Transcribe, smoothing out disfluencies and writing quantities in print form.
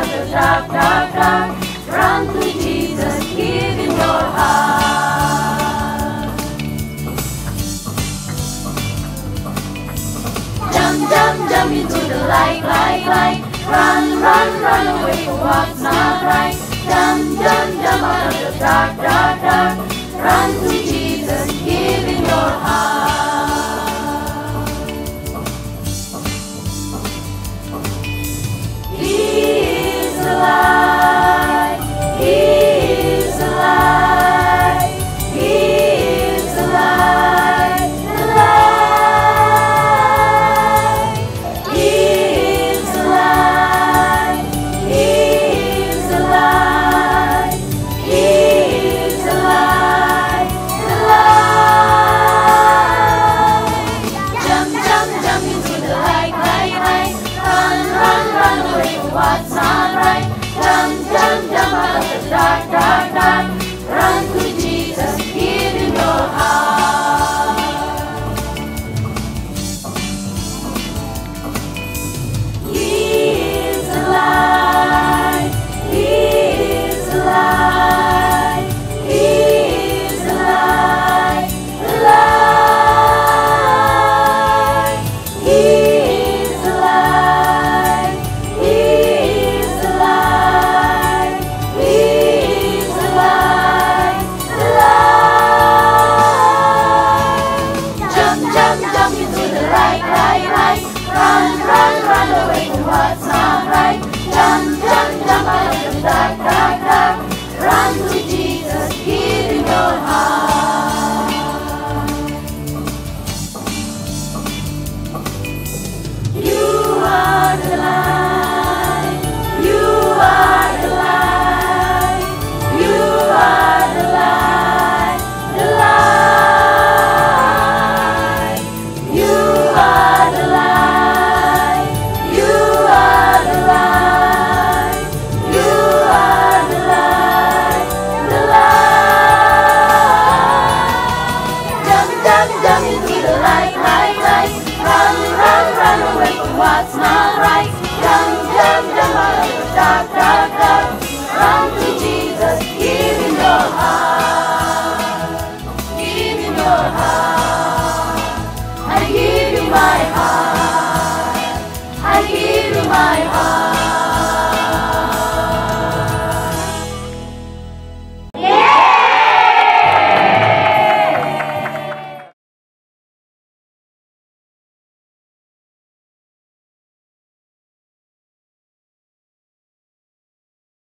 out of the dark, dark, dark. Run to Jesus, give him your heart. Jump, jump, jump into the light, light, light. Run, run, run away from what's not right. Jump, jump, jump out of the dark, dark, dark. Run to Jesus, give him your heart. He is alive. He is alive. He is alive. Alive. He is alive. He is alive. He is alive. Alive. Jump, jump, jump into the light, light, light. Run, run, run away from what's not right. Jump, jump, jump out of the dark, dark, dark. Run to Jesus, give him your heart. He is alive. He is alive. He is alive. Alive. He is alive. He is alive. He is alive. Alive. Jump, jump, jump into the light, light, light. Run, run, run away from what's not right. Jump, jump, jump out of the dark, dark, dark. Run to Jesus, give him your heart. You are the light. You are the light. You are the light. The light. You are the light. You are the light. You are the light. The light. Jump, jump, jump into the light, light, light. Run, run, run away from what's not right. Jump, jump, jump out of the dark, dark, dark. Run to Jesus, give him your heart. Give him your heart. I give you my heart. I give you my heart.